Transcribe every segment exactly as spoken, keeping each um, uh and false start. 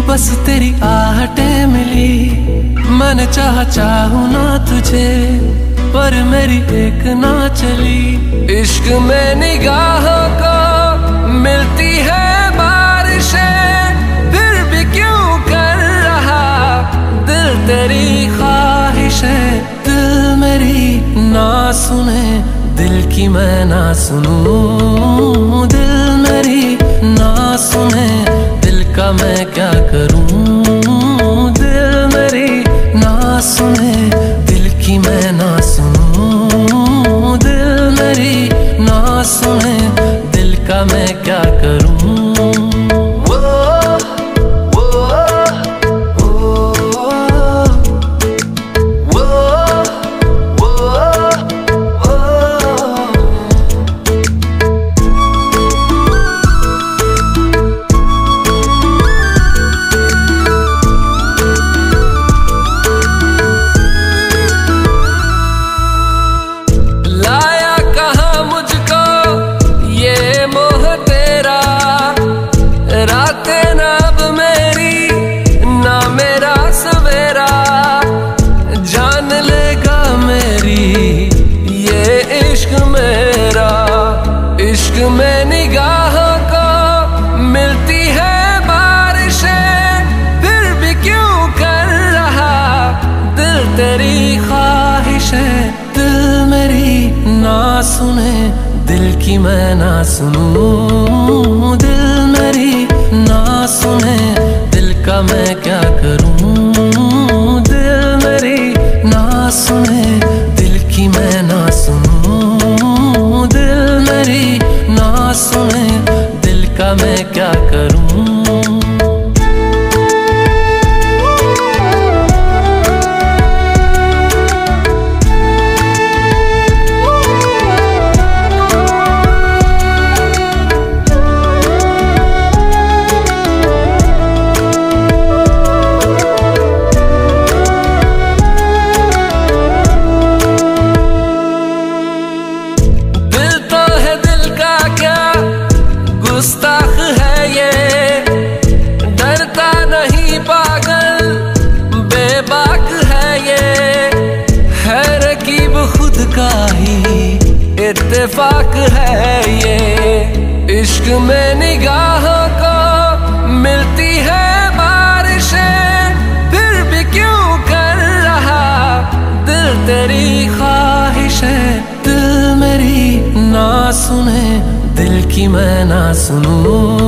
बस तेरी आहटें मिली। मैंने चाहा चाहूं ना तुझे, पर मेरी एक ना चली। इश्क में निगाहों को मिलती है बारिशें, फिर भी क्यों कर रहा दिल तेरी ख्वाहिशें। दिल मेरी ना सुने, दिल की मैं ना सुनूं। दिल मेरी ना सुने, दिल का मैं क्या करूं। दिल मेरी ना सुने, दिल की मैं ना सुनूं। दिल मेरी ना सुने, दिल का मैं क्या करूं। इश्क में निगाहों को मिलती है बारिशें, फिर भी क्यों कर रहा दिल तेरी ख्वाहिशें। दिल मेरी ना सुने, दिल की मैं ना सुनूं। दिल मेरी ना सुने, दिल का मैं क्या करूं। दिल मेरी ना सुने, दिल की मैं ना सुनूं। दिल मेरी ना सुने, दिल का मैं क्या करूं। गुस्ताख है ये, डरता नहीं पागल बेबाक है ये। है रकीब खुद का ही इत्तेफाक है ये। इश्क में निगाहों को मिलती है बारिशें, फिर भी क्यों कर रहा दिल तेरी ख्वाहिशें। दिल मेरी ना सुने, दिल की मैं ना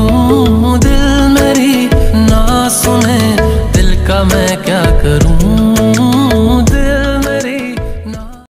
सुनूं। दिल मेरी ना सुने, दिल का मैं क्या करूं।